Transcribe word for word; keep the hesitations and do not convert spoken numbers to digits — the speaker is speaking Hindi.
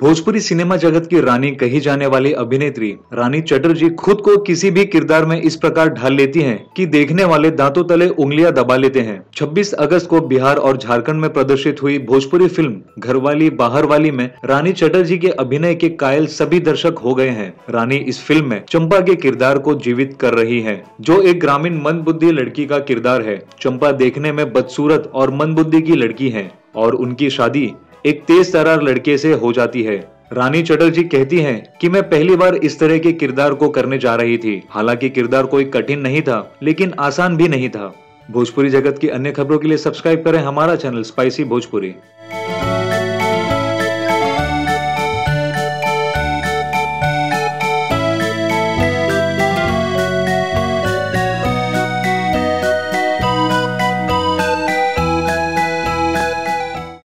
भोजपुरी सिनेमा जगत की रानी कही जाने वाली अभिनेत्री रानी चटर्जी खुद को किसी भी किरदार में इस प्रकार ढाल लेती हैं कि देखने वाले दांतों तले उंगलियां दबा लेते हैं। छब्बीस अगस्त को बिहार और झारखंड में प्रदर्शित हुई भोजपुरी फिल्म घरवाली बाहर वाली में रानी चटर्जी के अभिनय के कायल सभी दर्शक हो गए हैं। रानी इस फिल्म में चंपा के किरदार को जीवित कर रही है, जो एक ग्रामीण मंदबुद्धि लड़की का किरदार है। चंपा देखने में बदसूरत और मंदबुद्धि की लड़की है और उनकी शादी एक तेज तर्रार लड़के से हो जाती है। रानी चटर्जी कहती हैं कि मैं पहली बार इस तरह के किरदार को करने जा रही थी। हालांकि किरदार कोई कठिन नहीं था, लेकिन आसान भी नहीं था। भोजपुरी जगत की अन्य खबरों के लिए सब्सक्राइब करें हमारा चैनल स्पाइसी भोजपुरी।